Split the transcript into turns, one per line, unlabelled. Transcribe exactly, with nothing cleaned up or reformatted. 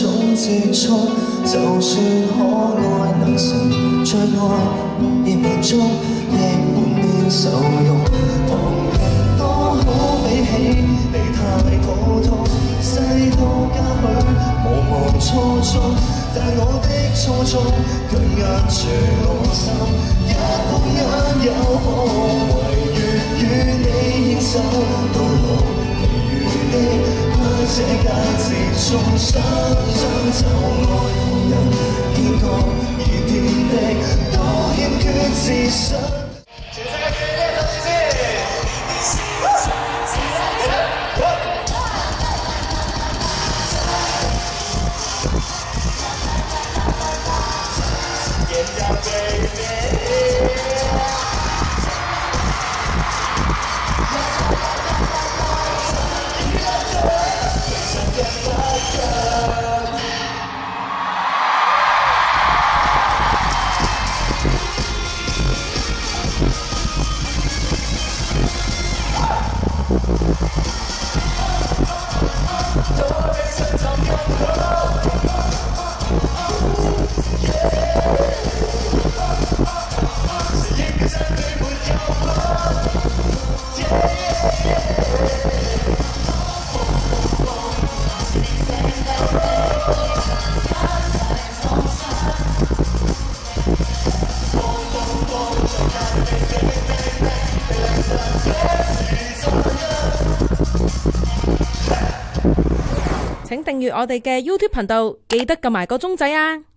種接觸，就算可愛能成最愛，熱片中亦滿面愁容。旁人多好比起你太普通，細到家許無望初衷，但我的初衷卻壓住我心，一哭一有可為願與你牽手到老，其餘的這屆節中雙雙就愛旁人見過而甜的都欠缺自信。全世界最叻同志
請訂閱我哋嘅 YouTube 頻道，記得撳埋個鐘仔啊！